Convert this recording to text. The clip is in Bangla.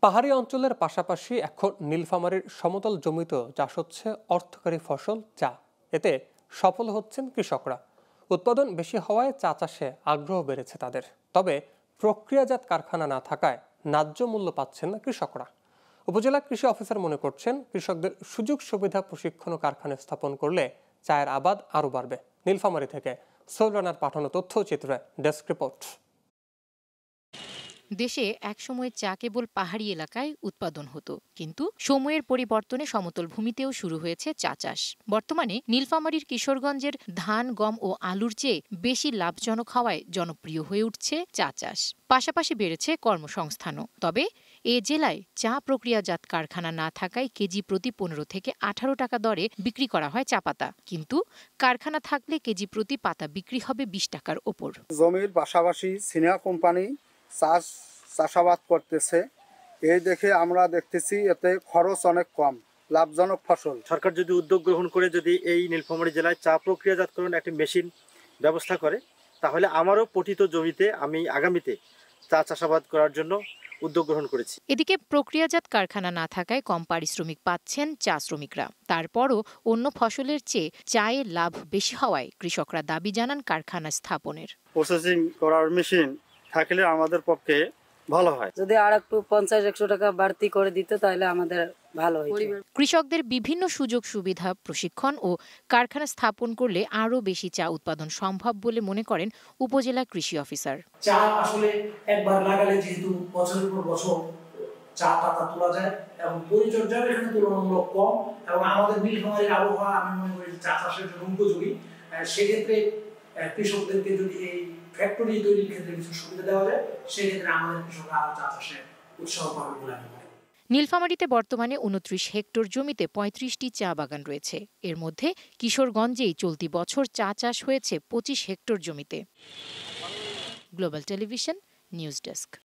পাহাড়ি অঞ্চলের পাশাপাশি এখন নীলফামারীর সমতল জমিতেও চাষ হচ্ছে অর্থকরী ফসল চা। এতে সফল হচ্ছেন কৃষকরা। উৎপাদন বেশি হওয়ায় চা চাষে আগ্রহ বেড়েছে তাদের। তবে প্রক্রিয়াজাত কারখানা না থাকায় ন্যায্য মূল্য পাচ্ছেন না কৃষকরা। উপজেলা কৃষি অফিসার মনে করছেন, কৃষকদের সুযোগ সুবিধা, প্রশিক্ষণ ও কারখানা স্থাপন করলে চায়ের আবাদ আরও বাড়বে। নীলফামারী থেকে সোহেল পাঠানো তথ্যচিত্রে ডেস্ক রিপোর্ট। দেশে একসময় চা কেবল পাহাড়ি এলাকায় উৎপাদন হতো, কিন্তু সময়ের পরিবর্তনে সমতল ভূমিতেও শুরু হয়েছে চা চাষ। বর্তমানে নীলফামারীর কিশোরগঞ্জের ধান, গম ও আলুর চেয়ে বেশি লাভজনক হওয়ায় জনপ্রিয় হয়ে উঠছে চা চাষ। পাশাপাশি বেড়েছে কর্মসংস্থানও। তবে এ জেলায় চা প্রক্রিয়াজাত কারখানা না থাকায় কেজি প্রতি 15 থেকে 18 টাকা দরে বিক্রি করা হয় চা পাতা, কিন্তু কারখানা থাকলে কেজি প্রতি পাতা বিক্রি হবে 20 টাকার ওপর। জমির পাশাপাশি সিনিয়র কোম্পানি চাষাবাদ করতেছে, এই দেখে আমরা দেখতেছি এতে খরচ অনেক কম, লাভজনক ফসল। সরকার যদি উদ্যোগ গ্রহণ করে যদি এই নীলফামারী জেলায় চা প্রক্রিয়াজাতকরণ একটি মেশিন ব্যবস্থা করে, তাহলে আমারও পতিত জমিতে আমি আগামীতে চা চাষাবাদ করার জন্য উদ্যোগ গ্রহণ করেছি। এদিকে প্রক্রিয়াজাত কারখানা না থাকায় কম পারিশ্রমিক পাচ্ছেন চা শ্রমিকরা। তারপরও অন্য ফসলের চেয়ে চায়ের লাভ বেশি হওয়ায় কৃষকরা দাবি জানান কারখানা স্থাপনের। প্রসেসিং করার মেশিন থাকলে আমাদের পক্ষে ভালো হয়। যদি আর একটু 50-100 টাকা বাড়তি করে দিত তাহলে আমাদের ভালো হতো। কৃষকদের বিভিন্ন সুযোগ সুবিধা, প্রশিক্ষণ ও কারখানা স্থাপন করলে আরও বেশি চা উৎপাদন সম্ভব বলে মনে করেন উপজেলা কৃষি অফিসার। চা আসলে একবার লাগালে যেহেতু বছরের পর বছর চা পাতা তোলা যায় এবং পরিচর্যাও এখানে তুলনামূলক কম, এবং আমাদের নীলফামারীর আবহাওয়া আমি মনে করি চা চাষের জন্য উপযোগী। সেক্ষেত্রে কৃষকদেরকে যদি এই ফ্যাক্টরি তৈরির ক্ষেত্রে কিছু সুবিধা দেওয়া যায়, সেক্ষেত্রে আমাদের কৃষকরা আরো চা চাষে উৎসাহ পাবে বলে আমি মনে করি। নীলফামারীতে বর্তমানে 29 হেক্টর জমিতে 35টি চা বাগান রয়েছে। এর মধ্যে কিশোরগঞ্জেই চলতি বছর চা চাষ হয়েছে 25 হেক্টর জমিতে। Global television news desk.